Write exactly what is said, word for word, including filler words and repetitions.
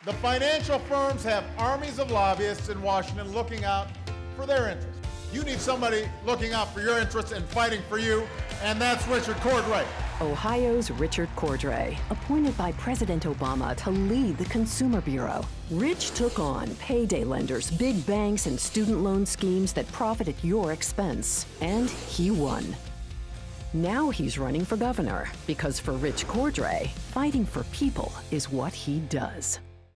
The financial firms have armies of lobbyists in Washington looking out for their interests. You need somebody looking out for your interests and fighting for you, and that's Richard Cordray. Ohio's Richard Cordray, appointed by President Obama to lead the Consumer Bureau. Rich took on payday lenders, big banks, and student loan schemes that profit at your expense. And he won. Now he's running for governor, because for Rich Cordray, fighting for people is what he does.